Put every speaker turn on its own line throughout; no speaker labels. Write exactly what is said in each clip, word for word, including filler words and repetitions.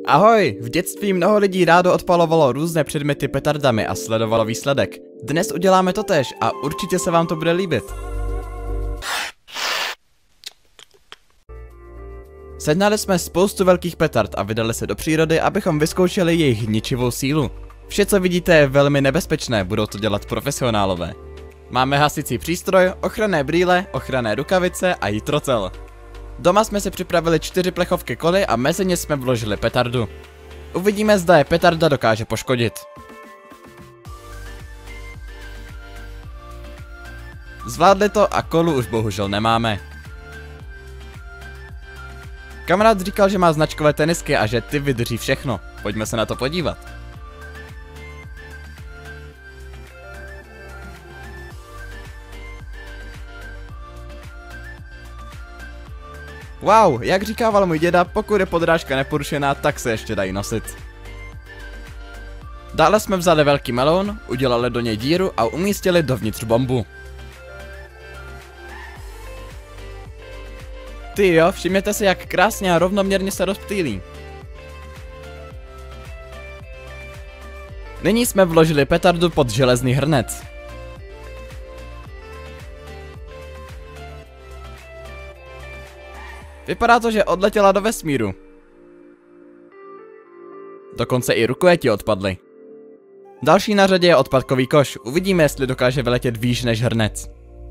Ahoj, v dětství mnoho lidí rádo odpalovalo různé předměty petardami a sledovalo výsledek. Dnes uděláme totéž a určitě se vám to bude líbit. Sehnali jsme spoustu velkých petard a vydali se do přírody, abychom vyzkoušeli jejich ničivou sílu. Vše, co vidíte, je velmi nebezpečné, budou to dělat profesionálové. Máme hasicí přístroj, ochranné brýle, ochranné rukavice a jitrocel. Doma jsme si připravili čtyři plechovky koly a mezi ně jsme vložili petardu. Uvidíme, zda je petarda dokáže poškodit. Zvládli to a kolu už bohužel nemáme. Kamarád říkal, že má značkové tenisky a že ty vydrží všechno. Pojďme se na to podívat. Wow, jak říkával můj děda, pokud je podrážka neporušená, tak se ještě dají nosit. Dále jsme vzali velký melon, udělali do něj díru a umístili dovnitř bombu. Ty jo, všimněte si, jak krásně a rovnoměrně se rozptýlí. Nyní jsme vložili petardu pod železný hrnec. Vypadá to, že odletěla do vesmíru. Dokonce i rukojeti odpadly. Další na řadě je odpadkový koš. Uvidíme, jestli dokáže vyletět výš než hrnec.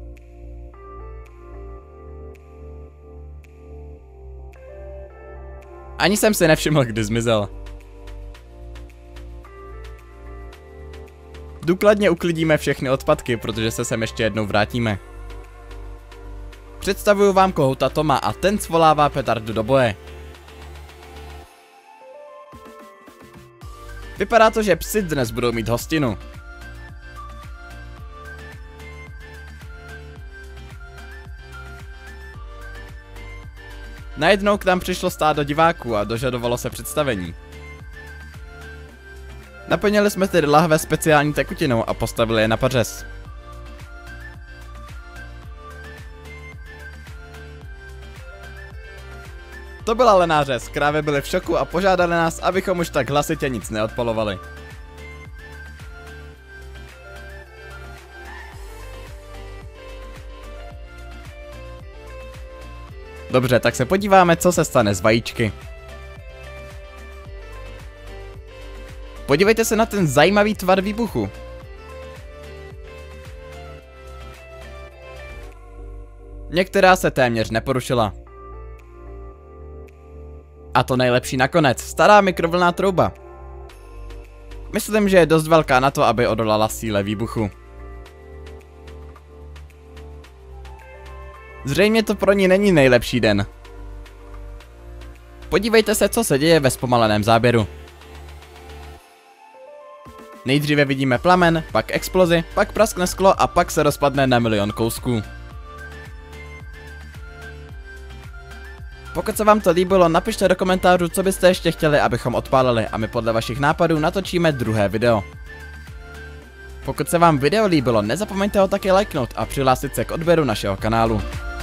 Ani jsem si nevšiml, kdy zmizel. Důkladně uklidíme všechny odpadky, protože se sem ještě jednou vrátíme. Představuju vám kohouta Toma a ten svolává petardu do boje. Vypadá to, že psi dnes budou mít hostinu. Najednou k nám přišlo stádo diváků a dožadovalo se představení. Naplnili jsme tedy lahve speciální tekutinou a postavili je na pařez. To byla lenářez, krávy byly v šoku a požádali nás, abychom už tak hlasitě nic neodpalovali. Dobře, tak se podíváme, co se stane z vajíčky. Podívejte se na ten zajímavý tvar výbuchu. Některá se téměř neporušila. A to nejlepší nakonec, stará mikrovlnná trouba. Myslím, že je dost velká na to, aby odolala síle výbuchu. Zřejmě to pro ní není nejlepší den. Podívejte se, co se děje ve zpomaleném záběru. Nejdříve vidíme plamen, pak explozi, pak praskne sklo a pak se rozpadne na milion kousků. Pokud se vám to líbilo, napište do komentářů, co byste ještě chtěli, abychom odpálili, a my podle vašich nápadů natočíme druhé video. Pokud se vám video líbilo, nezapomeňte ho také lajknout a přihlásit se k odběru našeho kanálu.